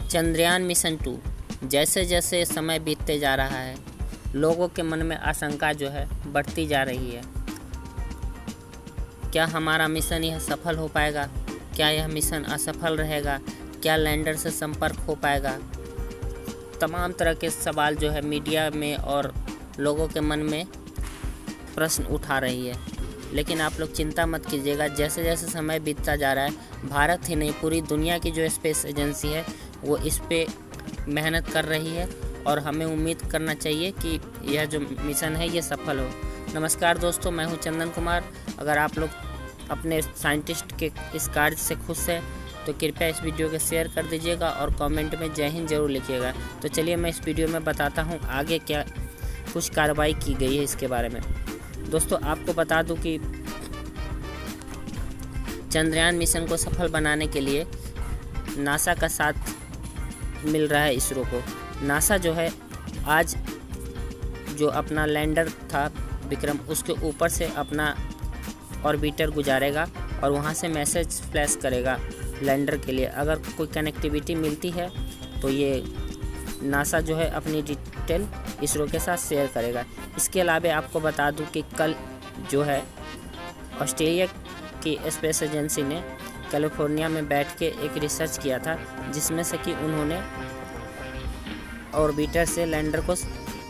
Chandrayaan mission 2 जैसे जैसे समय बीतते जा रहा है, लोगों के मन में आशंका जो है बढ़ती जा रही है। क्या हमारा मिशन यह सफल हो पाएगा? क्या यह मिशन असफल रहेगा? क्या लैंडर से संपर्क हो पाएगा? तमाम तरह के सवाल जो है मीडिया में और लोगों के मन में प्रश्न उठा रही है। लेकिन आप लोग चिंता मत कीजिएगा, जैसे जैसे समय बीतता जा रहा है, भारत ही नहीं पूरी दुनिया की जो स्पेस एजेंसी है वो इस पे मेहनत कर रही है और हमें उम्मीद करना चाहिए कि यह जो मिशन है ये सफल हो। नमस्कार दोस्तों, मैं हूं चंदन कुमार। अगर आप लोग अपने साइंटिस्ट के इस कार्य से खुश हैं तो कृपया इस वीडियो को शेयर कर दीजिएगा और कमेंट में जय हिंद जरूर लिखिएगा। तो चलिए मैं इस वीडियो में बताता हूं आगे क्या कुछ कार्रवाई की गई है इसके बारे में। दोस्तों आपको बता दूं कि चंद्रयान मिशन को सफल बनाने के लिए नासा का साथ मिल रहा है इसरो को। नासा जो है आज जो अपना लैंडर था विक्रम, उसके ऊपर से अपना ऑर्बिटर गुजारेगा और वहां से मैसेज फ्लैश करेगा लैंडर के लिए। अगर कोई कनेक्टिविटी मिलती है तो ये नासा जो है अपनी डिटेल इसरो के साथ शेयर करेगा। इसके अलावा आपको बता दूं कि कल जो है ऑस्ट्रेलिया की स्पेस एजेंसी ने कैलिफोर्निया में बैठ के एक रिसर्च किया था, जिसमें से कि उन्होंने ऑर्बिटर से लैंडर को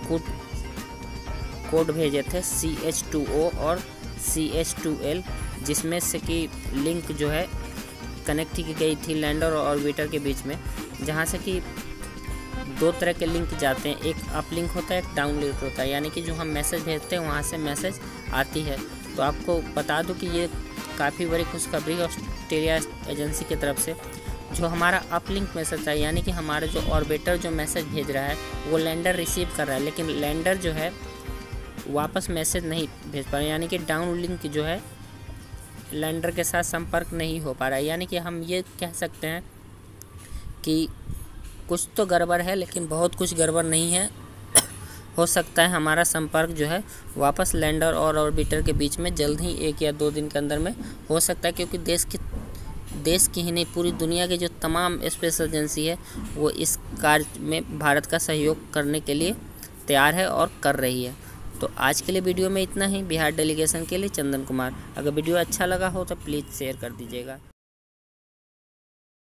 कोड भेजे थे CH2O और CH2L, जिसमें से कि लिंक जो है कनेक्ट की गई थी लैंडर और ऑर्बिटर के बीच में, जहां से कि दो तरह के लिंक जाते हैं, एक अप लिंक होता है, एक डाउन लिंक होता है। यानी कि जो हम मैसेज भेजते हैं वहाँ से मैसेज आती है। तो आपको बता दूं कि ये काफ़ी बड़ी खुशखबरी है ऑस्ट्रेलिया एजेंसी की तरफ से। जो हमारा अप लिंक मैसेज है, यानी कि हमारे जो ऑर्बिटर जो मैसेज भेज रहा है वो लैंडर रिसीव कर रहा है, लेकिन लैंडर जो है वापस मैसेज नहीं भेज पा रहा है। यानी कि डाउन लिंक जो है लैंडर के साथ संपर्क नहीं हो पा रहा है। यानी कि हम ये कह सकते हैं कि कुछ तो गड़बड़ है, लेकिन बहुत कुछ गड़बड़ नहीं है। हो सकता है हमारा संपर्क जो है वापस लैंडर और ऑर्बिटर के बीच में जल्द ही 1 या 2 दिन के अंदर में हो सकता है, क्योंकि देश की ही नहीं पूरी दुनिया की जो तमाम स्पेस एजेंसी है वो इस कार्य में भारत का सहयोग करने के लिए तैयार है और कर रही है। तो आज के लिए वीडियो में इतना ही। बिहार डेलीगेशन के लिए चंदन कुमार। अगर वीडियो अच्छा लगा हो तो प्लीज़ शेयर कर दीजिएगा।